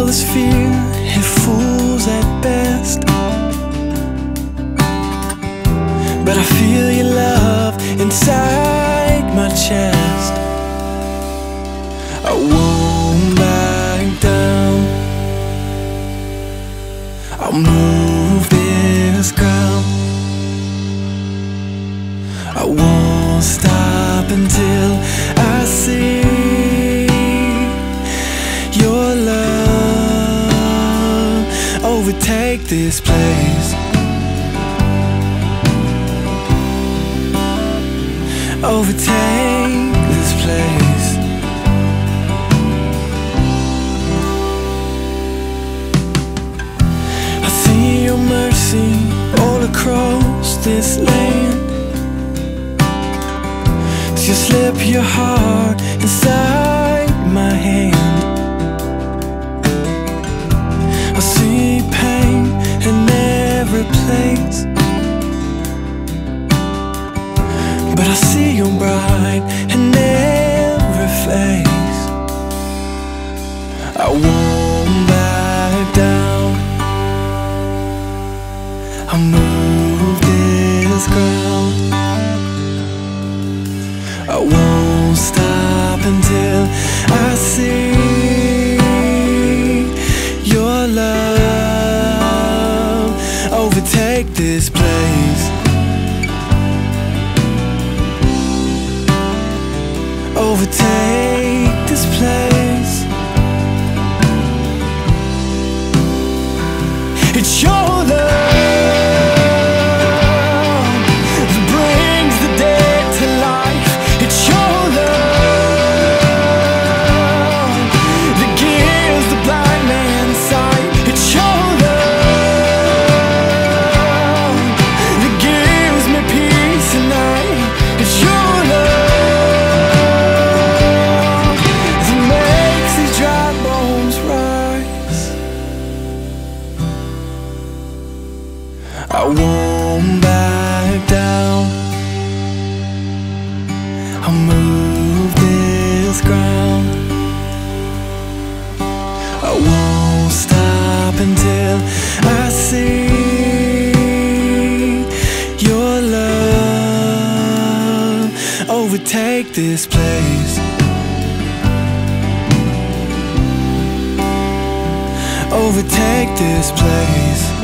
this fear, it fools at best. But I feel your love inside my chest. I won't back down. I'll move this ground. I won't stop until I see your love overtake this place. Overtake this place. I see your mercy all across this land. So you slip your heart inside my hand. I see pain in every place, but I see your bride in every face. I won't back down. I'll move this ground. I won't stop until I see your love overtake this place. Overtake this place. It's your love that brings the dead to life. It's your love that gives the blind man sight. It's your love that gives me peace at night. It's your love I won't back down. I'll move this ground. I won't stop until I see your love overtake this place. Overtake this place.